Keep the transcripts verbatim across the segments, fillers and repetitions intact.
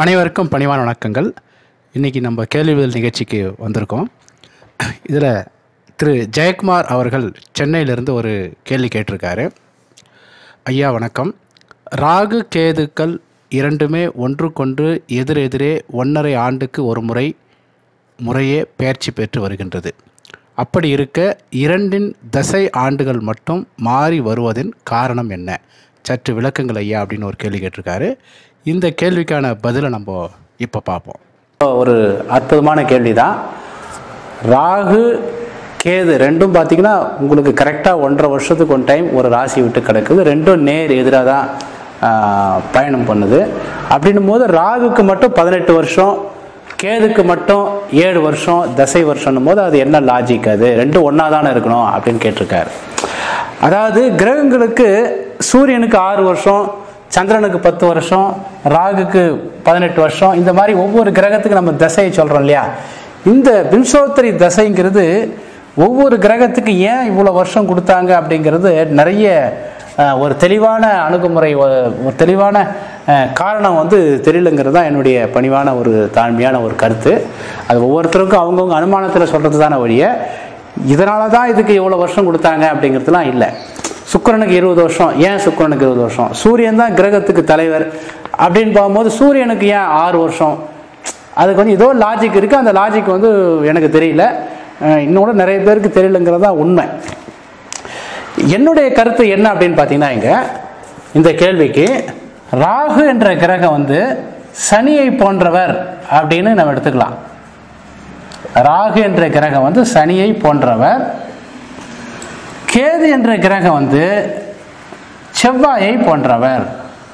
அனைவருக்கும் பணிவான வணக்கங்கள். இன்றைக்கி நம்ம கேள்வி பதில் நிகழ்ச்சிக்கு வந்திருக்கோம். இதில் திரு ஜெயக்குமார் அவர்கள் சென்னையிலிருந்து ஒரு கேள்வி கேட்டிருக்காரு. ஐயா வணக்கம். ராகு கேதுக்கள் இரண்டுமே ஒன்றுக்கொன்று எதிரெதிரே ஒன்றரை ஆண்டுக்கு ஒரு முறை முறையே பெயர்ச்சி பெற்று வருகின்றது. அப்படி இருக்க இரண்டின் தசை ஆண்டுகள் மட்டும் மாறி வருவதின் காரணம் என்ன? சற்று விளக்கங்கள் ஐயா அப்படின்னு ஒரு கேள்வி கேட்டிருக்காரு. இந்த கேள்விக்கான பதிலை நம்ம இப்போ பார்ப்போம். ஒரு அற்புதமான கேள்வி தான். ராகு கேது ரெண்டும் பார்த்திங்கன்னா உங்களுக்கு கரெக்டாக ஒன்றரை வருஷத்துக்கு ஒன் டைம் ஒரு ராசி விட்டு கிடக்குது. ரெண்டும் நேர் எதிராக தான் பயணம் பண்ணுது. அப்படின்னும் போது ராகுக்கு மட்டும் பதினெட்டு வருஷம், கேதுக்கு மட்டும் ஏழு வருஷம் தசை வருஷம்னும் போது அது என்ன லாஜிக்? அது ரெண்டும் ஒன்றா தானே இருக்கணும் அப்படின்னு கேட்டிருக்காரு. அதாவது கிரகங்களுக்கு சூரியனுக்கு ஆறு வருஷம், சந்திரனுக்கு பத்து வருஷம், ராகுக்கு பதினெட்டு வருஷம், இந்த மாதிரி ஒவ்வொரு கிரகத்துக்கு நம்ம தசையை சொல்கிறோம் இல்லையா? இந்த விம்சோத்தரி தசைங்கிறது ஒவ்வொரு கிரகத்துக்கு ஏன் இவ்வளோ வருஷம் கொடுத்தாங்க அப்படிங்கிறது நிறைய ஒரு தெளிவான அணுகுமுறை, ஒரு தெளிவான காரணம் வந்து தெரியலங்கிறது தான் என்னுடைய பணிவான ஒரு தாழ்மையான ஒரு கருத்து. அது ஒவ்வொருத்தருக்கும் அவங்கவுங்க அனுமானத்தில் சொல்கிறது தானே ஒழிய இதனால தான் இதுக்கு இவ்வளோ வருஷம் கொடுத்தாங்க அப்படிங்கிறதுலாம் இல்லை. சுக்கிரனுக்கு இருபது வருஷம், ஏன் சுக்கிரனுக்கு இருபது வருஷம்? சூரியன் தான் கிரகத்துக்கு தலைவர் அப்படின்னு பார்க்கும்போது சூரியனுக்கு ஏன் ஆறு வருஷம்? அதுக்கு வந்து ஏதோ லாஜிக் இருக்குது. அந்த லாஜிக் வந்து எனக்கு தெரியல, இன்னும் கூட நிறைய பேருக்கு தெரியலங்கிறது தான் உண்மை. என்னுடைய கருத்து என்ன அப்படின்னு பார்த்தீங்கன்னா, இங்கே இந்த கேள்விக்கு ராகு என்ற கிரகம் வந்து சனியை போன்றவர் அப்படின்னு நம்ம எடுத்துக்கலாம். ராகு என்ற கிரகம் வந்து சனியை போன்றவர், கேது என்ற கிரகம் வந்து செவ்வாயை போன்றவர்.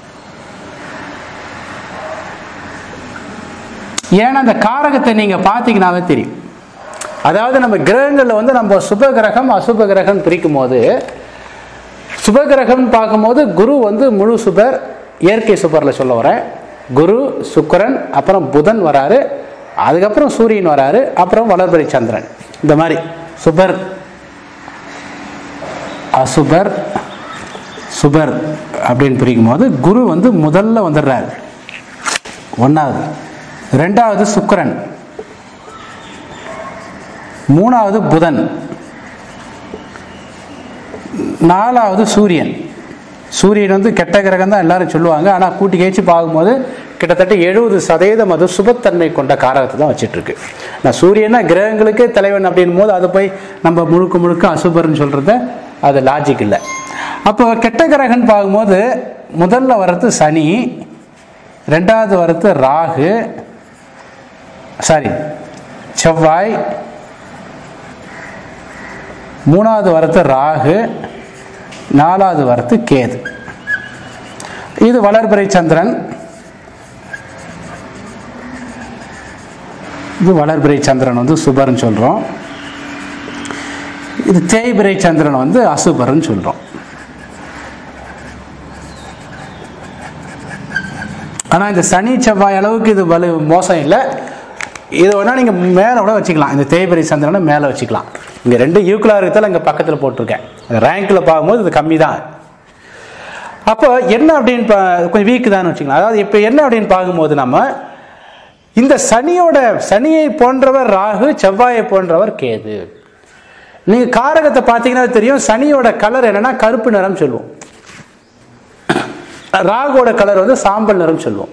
ஏன்னா அந்த காரகத்தை நீங்க பார்த்தீங்கன்னாவே தெரியும். அதாவது நம்ம கிரகங்கள்ல வந்து நம்ம சுப கிரகம் அசுப கிரகம் பிரிக்கும் போது, சுப கிரகம் பார்க்கும்போது குரு வந்து முழு சுபர், இயற்கை சுபர்ல சொல்ல வரேன். குரு, சுக்கிரன், அப்புறம் புதன் வராரு, அதுக்கப்புறம் சூரியன் வராரு, அப்புறம் வளர்பிறை சந்திரன். இந்த மாதிரி சுபர் அசுபர் சுபர் அப்படின்னு பிரிக்கும் போது குரு வந்து முதல்ல வந்துடுறாரு, ஒன்றாவது. ரெண்டாவது சுக்கிரன், மூணாவது புதன், நாலாவது சூரியன். சூரியன் வந்து கெட்ட கிரகம் தான் எல்லாரும் சொல்லுவாங்க. ஆனால் கூட்டி கேச்சு பார்க்கும்போது கிட்டத்தட்ட எழுபது சதவீதம் அது சுபத்தன்மை கொண்ட காரகத்தை தான் வச்சுட்டு இருக்கு. நான் சூரியனா கிரகங்களுக்கே தலைவன் அப்படின் போது அதை போய் நம்ம முழுக்க முழுக்க அசுபர்னு சொல்றத அது லாஜிக் இல்லை. அப்போ கெட்ட கிரகன்னு பார்க்கும்போது முதல்ல வர்றது சனி, ரெண்டாவது வர்றது ராகு, சாரி செவ்வாய், மூணாவது வர்றது ராகு, நாலாவது வர்றது கேது. இது வளர்பிறை சந்திரன். இது வளர்பிறை சந்திரன் வந்து சுபர்னு சொல்றோம். இது தேய்பிறை சந்திரன் வந்து அசுபர்னு சொல்றோம். ஆனா இந்த சனி செவ்வாய் அளவுக்கு இது வலு மோசம் இல்லை. இது வேணா நீங்க மேல கூட வச்சுக்கலாம். இந்த தேய்பிறை சந்திரனை மேல வச்சுக்கலாம். இங்க ரெண்டு ஈக்குவலா இருக்கிறதால இங்க பக்கத்துல போட்டிருக்கேன். ரேங்க்ல பார்க்கும்போது இது கம்மி தான். அப்போ என்ன அப்படின்னு கொஞ்சம் வீக் தான் வச்சுக்கலாம். அதாவது இப்ப என்ன அப்படின்னு பார்க்கும்போது நம்ம இந்த சனியோட சனியை போன்றவர் ராகு, செவ்வாயை போன்றவர் கேது. நீங்க காரகத்தை பார்த்தீங்கன்னா தெரியும். சனியோட கலர் என்னன்னா கருப்பு நிறம் சொல்லுவோம். ராகுவோட கலர் வந்து சாம்பல் நிறம் சொல்லுவோம்.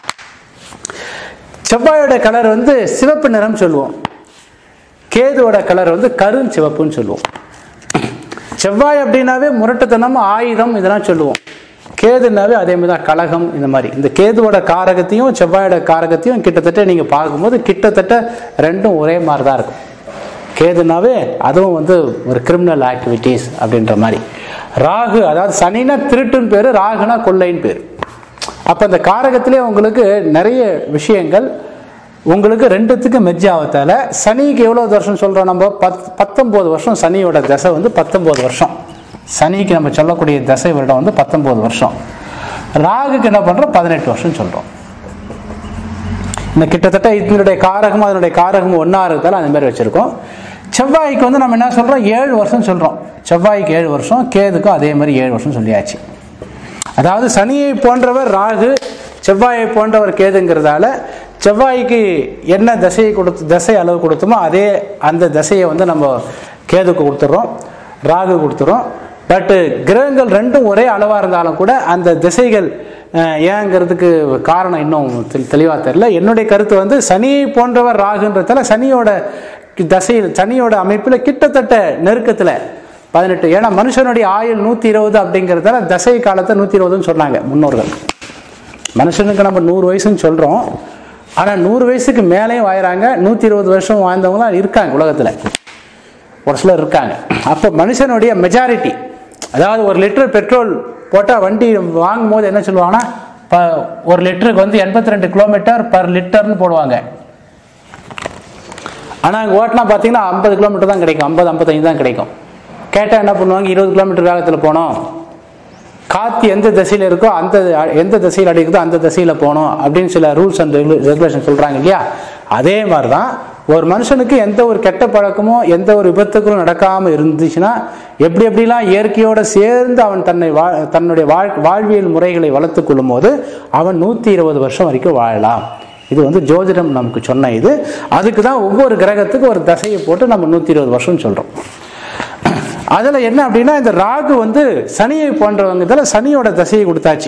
செவ்வாயோட கலர் வந்து சிவப்பு நிறம் சொல்லுவோம். கேதுவோட கலர் வந்து கரும் சிவப்புன்னு சொல்லுவோம். செவ்வாய் அப்படின்னாவே முரட்டுத்தனம், ஆயுதம் இதெல்லாம் சொல்லுவோம். கேதுனாவே அதே மாதிரி தான் கலகம். இந்த மாதிரி இந்த கேதுவோட காரகத்தையும் செவ்வாயோட காரகத்தையும் கிட்டத்தட்ட நீங்க பார்க்கும்போது கிட்டத்தட்ட ரெண்டும் ஒரே மாதிரி தான் இருக்கும். கேதுனாவே அதுவும் வந்து ஒரு கிரிமினல் ஆக்டிவிட்டீஸ் அப்படின்ற மாதிரி. ராகு அதாவது சனினா திருட்டுன்னு பேரு, ராகுனா கொள்ளைன்னு பேரு. அப்ப இந்த காரகத்திலே உங்களுக்கு நிறைய விஷயங்கள் உங்களுக்கு ரெண்டுத்துக்கு மெஜ் ஆகத்தால சனிக்கு எவ்வளவு வருஷம் சொல்றோம் நம்ம? பத் பத்தொன்பது வருஷம் சனியோட தசை வந்து பத்தொன்பது வருஷம். சனிக்கு நம்ம சொல்லக்கூடிய தசை வருடம் வந்து பத்தொன்பது வருஷம். ராகுக்கு என்ன பண்றோம்? பதினெட்டு வருஷம் சொல்றோம். இந்த கிட்டத்தட்ட இதனுடைய காரகமும் அதனுடைய காரகமும் ஒன்னா இருக்கிறதால அந்த மாதிரி வச்சிருக்கோம். செவ்வாய்க்கு வந்து நம்ம என்ன சொல்றோம்? ஏழு வருஷம் சொல்றோம். செவ்வாய்க்கு ஏழு வருஷம், கேதுக்கும் அதே மாதிரி ஏழு வருஷம் சொல்லியாச்சு. அதாவது சனியை போன்றவர் ராகு, செவ்வாயை போன்றவர் கேதுங்கிறதால செவ்வாய்க்கு என்ன தசையை கொடுத்து தசை அளவு கொடுத்தோமோ அதே அந்த தசையை வந்து நம்ம கேதுக்கு கொடுத்துட்றோம், ராகு கொடுத்துறோம். பட்டு கிரகங்கள் ரெண்டும் ஒரே அளவாக இருந்தாலும் கூட அந்த திசைகள் ஏங்கிறதுக்கு காரணம் இன்னும் தெளிவாக தெரியல. என்னுடைய கருத்து வந்து சனியை போன்றவர் ராகுன்றதால சனியோட தசையில் சனியோட அமைப்பில் கிட்டத்தட்ட நெருக்கத்தில் பதினெட்டு. ஏன்னா மனுஷனுடைய ஆயுள் நூற்றி இருபது அப்படிங்கிறதால தசை காலத்தை நூற்றி இருபதுன்னு சொன்னாங்க முன்னோர்கள். மனுஷனுக்கு நம்ம நூறு வயசுன்னு சொல்கிறோம், ஆனால் நூறு வயசுக்கு மேலேயும் வாயிறாங்க. நூற்றி இருபது வருஷம் வாழ்ந்தவங்களாம் இருக்காங்க உலகத்தில், ஒரு சிலர் இருக்காங்க. அப்போ மனுஷனுடைய மெஜாரிட்டி, அதாவது ஒரு லிட்டர் பெட்ரோல் போட்டால் வண்டி வாங்கும் போது என்ன சொல்லுவாங்கன்னா இப்போ ஒரு லிட்டருக்கு வந்து எண்பத்தி ரெண்டு கிலோமீட்டர் பர் லிட்டர்னு போடுவாங்க. ஆனால் அங்கே ஓட்டினா பார்த்தீங்கன்னா ஐம்பது கிலோமீட்டர் தான் கிடைக்கும், ஐம்பது ஐம்பத்தஞ்சு தான் கிடைக்கும். கேட்டால் என்ன பண்ணுவாங்க, இருபது கிலோமீட்டர் வேகத்தில் போனோம், காற்று எந்த திசையில் இருக்கோ அந்த எந்த திசையில் அடிக்குதோ அந்த திசையில் போகணும் அப்படின்னு சில ரூல்ஸ் அண்ட் ரெகுலேஷன் சொல்கிறாங்க இல்லையா. அதே மாதிரி தான் ஒரு மனுஷனுக்கு எந்த ஒரு கெட்ட பழக்கமோ எந்த ஒரு விபத்துக்களும் நடக்காமல் இருந்துச்சுன்னா எப்படி எப்படிலாம் இயற்கையோடு சேர்ந்து அவன் தன்னை வா தன்னுடைய வாழ் வாழ்வியல் முறைகளை வளர்த்து கொள்ளும் போது அவன் நூற்றி இருபது வருஷம் வரைக்கும் வாழலாம். இது வந்து ஜோதிடம் நமக்கு சொன்ன இது. அதுக்கு தான் ஒவ்வொரு கிரகத்துக்கு ஒரு தசையை போட்டு நம்ம நூற்றி இருபது வருஷம்னு சொல்கிறோம். அதில் என்ன அப்படின்னா இந்த ராகு வந்து சனியை போன்றவங்க இதில் சனியோட தசையை கொடுத்தாச்சு,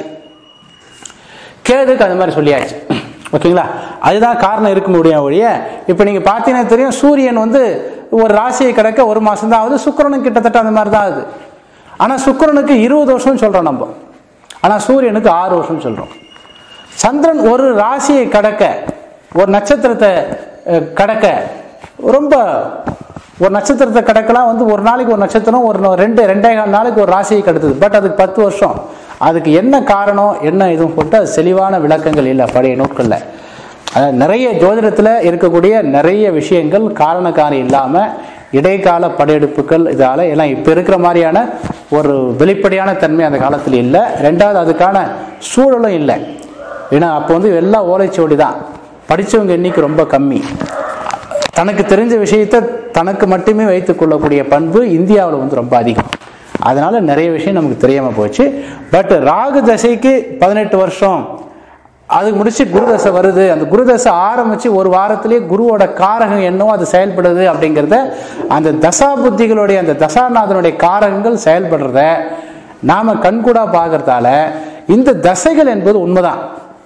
கேதுக்கு அது மாதிரி சொல்லியாச்சு. ஓகேங்களா, அதுதான் காரணம் இருக்க முடியும் ஒழிய. இப்போ நீங்கள் பார்த்தீங்கன்னா தெரியும், சூரியன் வந்து ஒரு ராசியை கிடக்க ஒரு மாதம் தான் ஆகுது, சுக்கிரனும் கிட்டத்தட்ட அந்த மாதிரி தான் ஆகுது. ஆனால் சுக்கிரனுக்கு இருபது வருஷம் சொல்கிறோம் நம்ம, ஆனால் சூரியனுக்கு ஆறு வருஷம் சொல்கிறோம். சந்திரன் ஒரு ராசியை கடக்க ஒரு நட்சத்திரத்தை கடக்க ரொம்ப ஒரு நட்சத்திரத்தை கடக்கலாம் வந்து ஒரு நாளைக்கு ஒரு நட்சத்திரம் ஒரு ரெண்டு ரெண்டே கால் நாளைக்கு ஒரு ராசியை கடத்துது. பட் அதுக்கு பத்து வருஷம். அதுக்கு என்ன காரணம் என்ன இதுவும் போட்டு அது தெளிவான விளக்கங்கள் இல்லை பழைய நூட்களில். அதாவது நிறைய ஜோதிடத்தில் இருக்கக்கூடிய நிறைய விஷயங்கள் காரண காரியம் இல்லாமல் இடைக்கால படையெடுப்புகள் இதால் எல்லாம் இப்போ இருக்கிற மாதிரியான ஒரு வெளிப்படையான தன்மை அந்த காலத்தில் இல்லை. ரெண்டாவது அதுக்கான சூழலும் இல்லை. ஏன்னா அப்போ வந்து எல்லாம் ஓலைச்சுவடி தான், படித்தவங்க எண்ணிக்கை ரொம்ப கம்மி. தனக்கு தெரிஞ்ச விஷயத்தை தனக்கு மட்டுமே வைத்துக் கொள்ளக்கூடிய பண்பு இந்தியாவில் வந்து ரொம்ப அதிகம். அதனால நிறைய விஷயம் நமக்கு தெரியாமல் போச்சு. பட் ராகு தசைக்கு பதினெட்டு வருஷம் அதுக்கு முடிச்சு குருதசை வருது. அந்த குருதசை ஆரம்பிச்சு ஒரு வாரத்திலேயே குருவோட காரகம் என்னவோ அது செயல்படுது அப்படிங்கிறத அந்த தசா புத்திகளுடைய அந்த தசாநாதனுடைய காரகங்கள் செயல்படுறத நாம கண்கூடா பார்க்கறதால இந்த தசைகள் என்பது உண்மைதான்.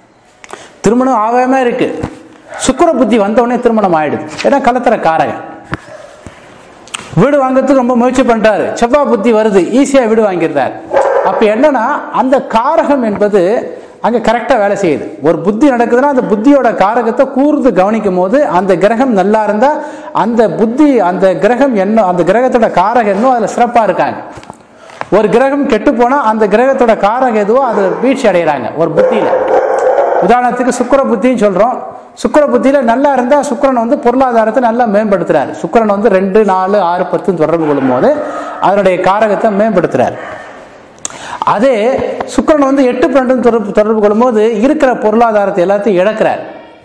திருமணம் ஆகாம இருக்கு, சுக்கிர புத்தி வந்தவுடனே திருமணம் ஆயிடுது. ஏன்னா கலத்திர காரகன். வீடு வாங்கிறதுக்கு ரொம்ப முயற்சி பண்றாரு, செவ்வாய் புத்தி வருது, ஈஸியா வீடு வாங்கிடுறாரு. அப்ப என்னன்னா அந்த காரகம் என்பது அங்க கரெக்டா வேலை செய்யுது. ஒரு புத்தி நடக்குதுன்னா அந்த புத்தியோட காரகத்தை கூர்ந்து கவனிக்கும் போது அந்த கிரகம் நல்லா இருந்தா அந்த புத்தி அந்த கிரகம் என்ன அந்த கிரகத்தோட காரகம் என்னோ அதுல சிறப்பா இருக்காங்க. ஒரு கிரகம் கெட்டு போனா அந்த கிரகத்தோட காரகம் எதுவோ அது வீழ்ச்சி அடைகிறாங்க ஒரு புத்தியில. உதாரணத்துக்கு சுக்கிர புத்தின்னு சொல்றோம். சுக்கிர புத்தியில நல்லா இருந்தா சுக்கிரன் வந்து பொருளாதாரத்தை நல்லா மேம்படுத்துறாரு. சுக்கிரன் வந்து ரெண்டு நாலு ஆறு பத்து தொடர்பு கொள்ளும் போது அதனுடைய காரகத்தை மேம்படுத்துறாரு. அதே சுக்கிரன் வந்து எட்டு பன்னெண்டு தொடர்பு தொடர்பு கொள்ளும் போது இருக்கிற பொருளாதாரத்தை எல்லாத்தையும் இழக்கிறார்.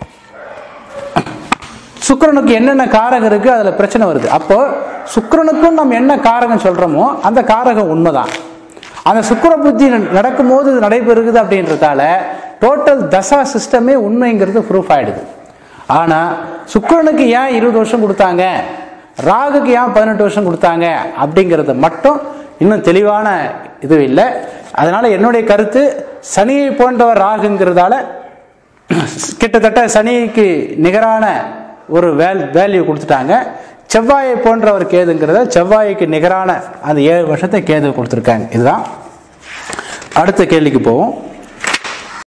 சுக்கிரனுக்கு என்னென்ன காரகம் இருக்கு அதுல பிரச்சனை வருது. அப்போ சுக்கிரனுக்கும் நம்ம என்ன காரகம் சொல்றோமோ அந்த காரகம் உண்மைதான். அந்த சுக்கிர புத்தி நடக்கும் போது இது நடைபெறுகிறது அப்படின்றதால டோட்டல் தசா சிஸ்டமே உண்மைங்கிறது ப்ரூஃப் ஆயிடுது. ஆனா சுக்கிரனுக்கு ஏன் இருபது வருஷம் கொடுத்தாங்க, ராகுக்கு ஏன் பதினெட்டு வருஷம் கொடுத்தாங்க அப்படிங்கிறது மட்டும் இன்னும் தெளிவான இது இல்லை. அதனால என்னுடைய கருத்து சனியை போன்றவர் ராகுங்கிறதால கிட்டத்தட்ட சனிக்கு நிகரான ஒரு வேல் வேல்யூ கொடுத்துட்டாங்க. செவ்வாயை போன்றவர் கேதுங்கிறத செவ்வாய்க்கு நிகரான அந்த ஏழு வருஷத்தை கேது கொடுத்துருக்காங்க. இதுதான். அடுத்த கேள்விக்கு போவோம்.